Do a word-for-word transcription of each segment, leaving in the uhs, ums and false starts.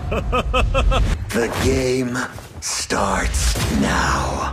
The game starts now.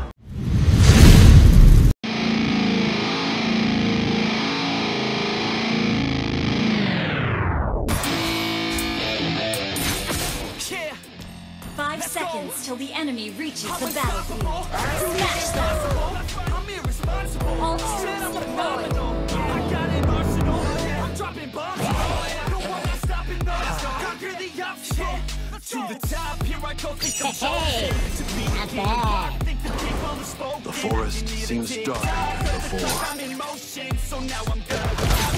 Five seconds till the enemy reaches the battlefield. Smash them! All troops deployed! I got an arsenal, I'm dropping bombs. No one not stopping us. Conquer the obstacle. To the top, here I go. Hey, not bad. The forest seems dark before. I'm in motion, so now I'm good.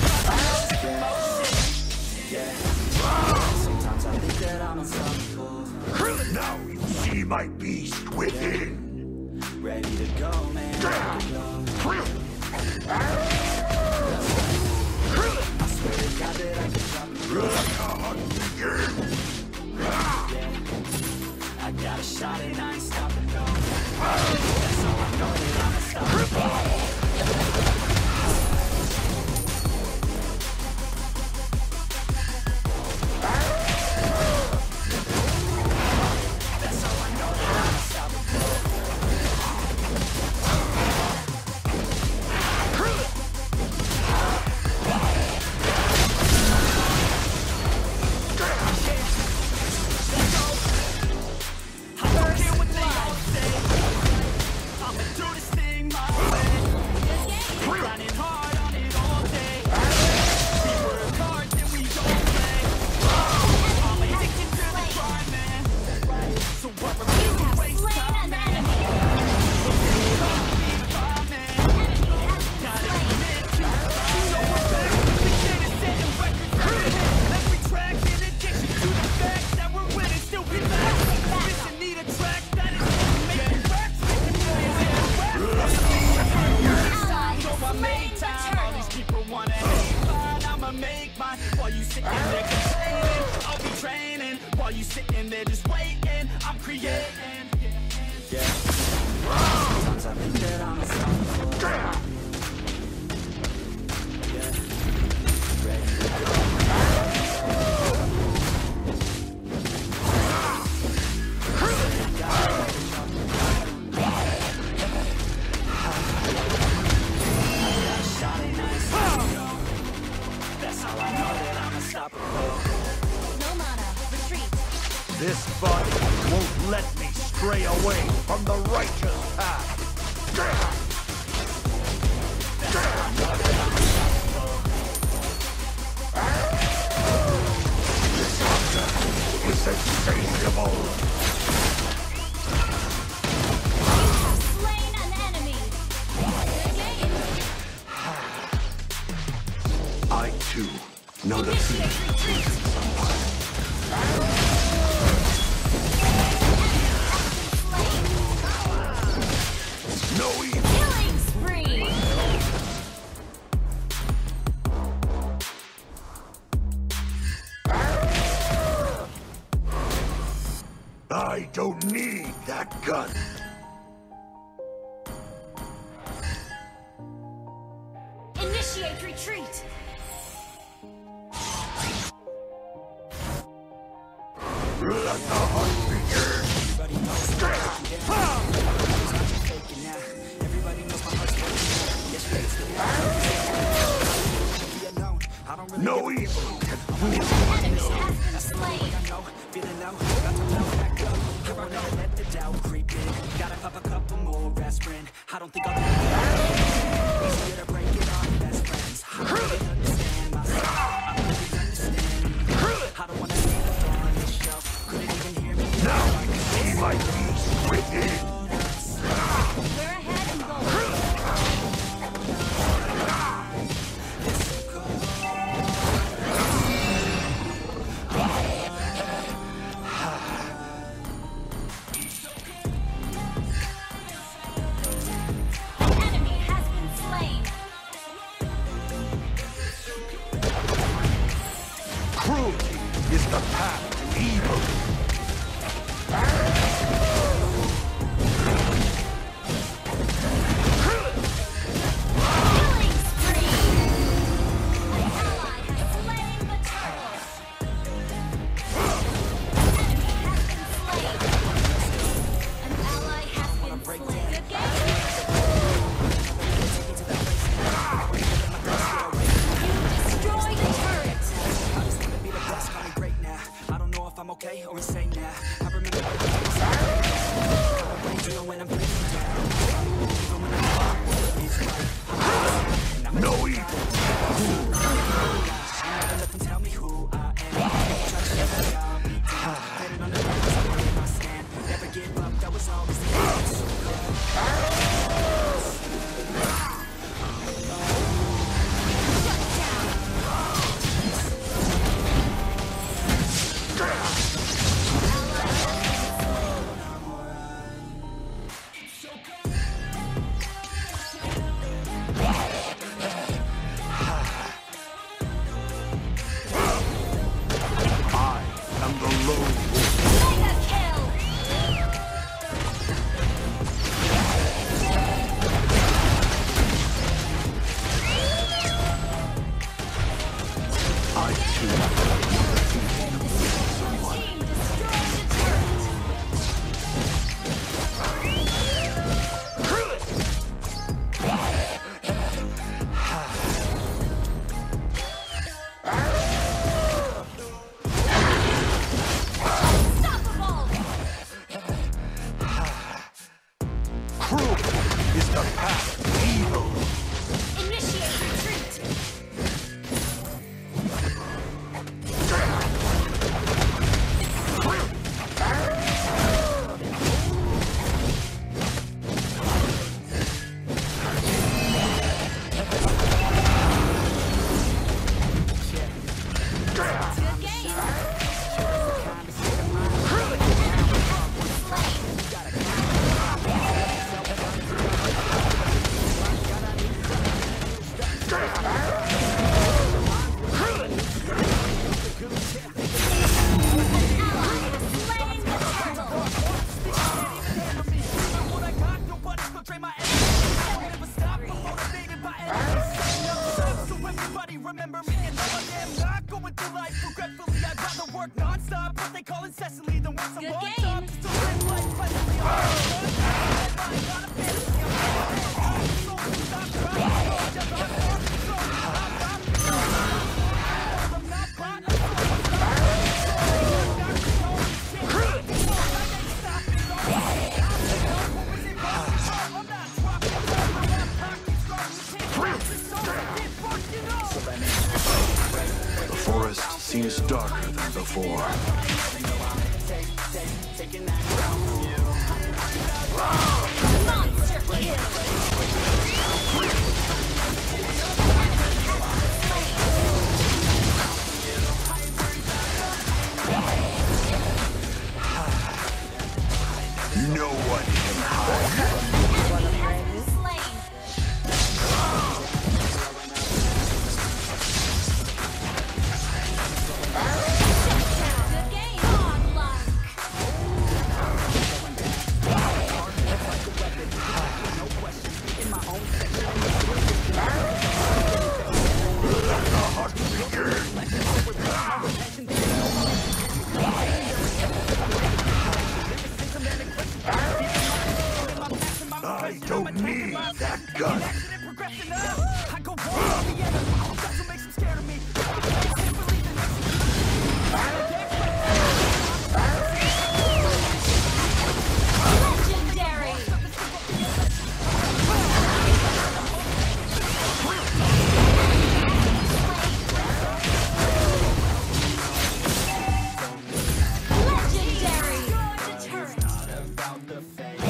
Sometimes I think that I'm unstoppable. Now you see my beast within. Ready to go, man. I swear to God that I can I got a shot and I ain't stopping, no. That's all I know, that I'm unstoppable. While you sitting there complaining, I'll be training. While you sitting there just waiting, I'm creating. Yeah. Sometimes I think that I'm unstoppable. Yeah. Ready to go. This body won't let me stray away from the righteous path. This hunter is insatiable. Slain an enemy! I too know the feeling of somebody. Killing spree! I don't need that gun. Initiate retreat! Let the hunt begin. No evil can fool me. Enemy has been slain! Feeling low, about to blow back up. I won't ever let the doubt creep in. Gotta pop a couple more aspirin. I don't think I'll be easier to break it off best friends. I don't really understand myself. I don't really understand. I don't wanna see the flaw in this show. Couldn't even hear me. Now I can see my beast within. We're ahead and goal. Cruelty is the path to evil. Killing spree! An ally has slain the turtle. Enemy victory. Motivated by enemies setting up shop, so everybody remember me and know I am not going through life regretfully. I'd rather work non-stop, what they call incessantly, than work some Good more game. job just to live life pleasantly. I'm not a fantasy, I'm not a soul, stop trying to go, just I'm not so I'm not I'm not bought, I'm The forest seems darker than before. Monster kill. No one can hide. Enemy has been slain. Good game. Godlike. I don't need that gun. I go wrong on the enemy. That's what makes them scared of me. I can't believe it. Legendary. Legendary. Deterrent.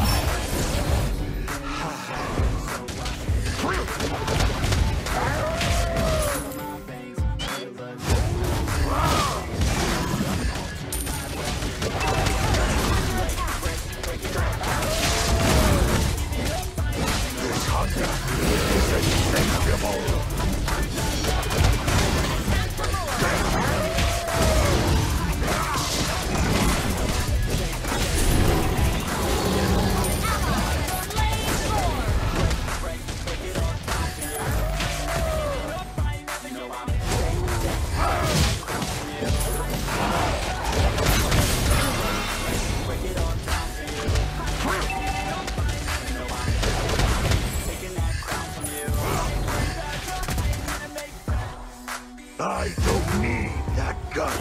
I don't need that gun.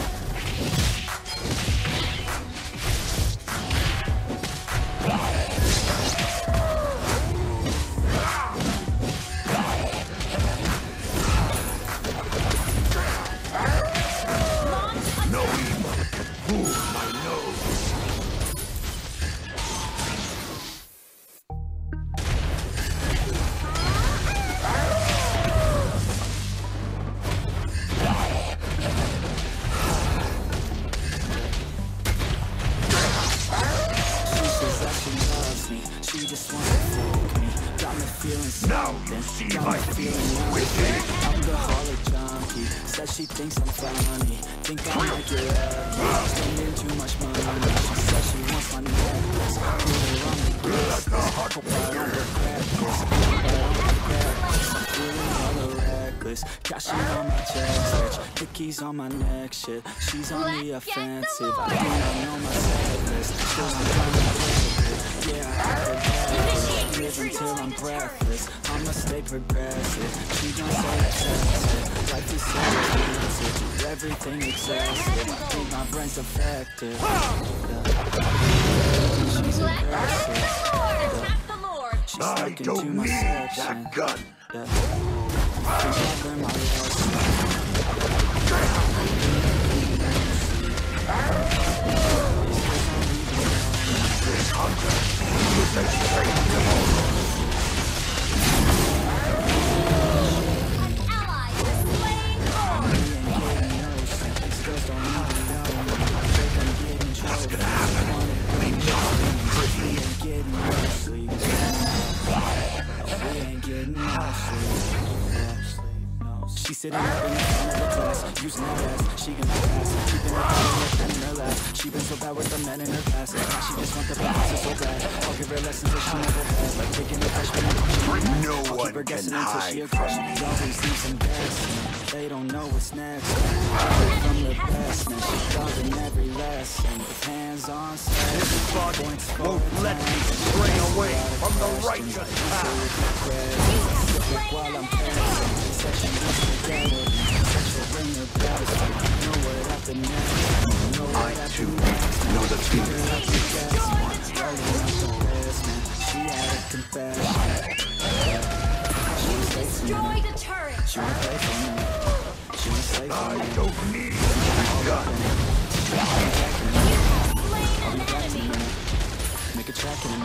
No evil can fool my nose. She just wants to fuck me. Got me feeling Now you something. see Got my me feeling feet with it. I'm the holic junkie. Says she thinks I'm funny. Think I might get lucky. Spending too much money. She says she wants my necklace. Put her on the guest list. Hope I don't regret this. Hope I don't regret this. I'm feeling hella reckless. Cashing on my checks, rich. Hickeys on my neck, shit. She's on the Let's get the offensive. I Lord. do not know my set list. Still I'm trying to live it. Yeah, I have to Initiate live retreat. until I'm breathless. I'ma stay progressive. She gon' say excessive. Life is so expensive. Everything excessive. I think my brain's defective. She's Let aggressive. the Lord attack the Lord. She's I stuck into don't my need section. that gun. Yeah. I think I've learned my lesson. This hunter is a straight tomorrow. An ally has slain Lord. What's gonna happen? We ain't Getting no sleep. We ain't getting no sleep. She's sitting up in the front of the class, using her ass. She gonna pass, keeping her pen in her lap. She been so bad with the men in her classes. Now she just want the bounces so bad. I'll give her lessons that she never had, like taking the freshman and teaching. No I'll one keep her one guessing can until she hide aggressive. from me. Always leaves them guessing. They don't know what's next. Learn from the best, man. She's loving every lesson. With hands on set. This body Points for won't let me stray away from the righteous path. while I'm passing. Session is together. Sexual ring her best. Know what happened next. Know what I happened too next. know the feeling. She had a confession. You destroyed a turret. She won't play for me. She won't play for I me. don't need this gun. You have slain an enemy. Make a track in a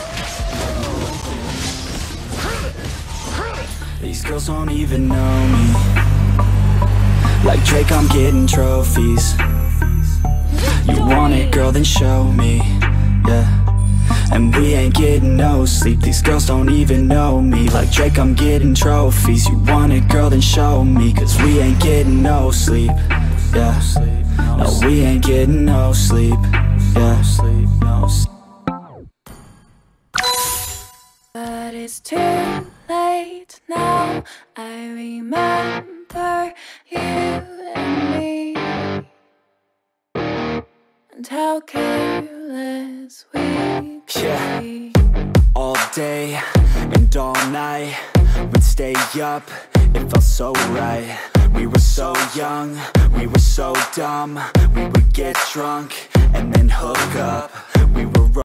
minute. These girls don't even know me. Like Drake, I'm getting trophies. You want it, girl, then show me. Yeah. And we ain't getting no sleep. These girls don't even know me. Like Drake, I'm getting trophies. You want it, girl, then show me. Cause we ain't getting no sleep. Yeah. No, we ain't getting no sleep. Yeah. But it's too late now. I remember you and me, and how careless we could Yeah. be. All day and all night, we'd stay up, it felt so right. We were so young, we were so dumb. We would get drunk and then hook up.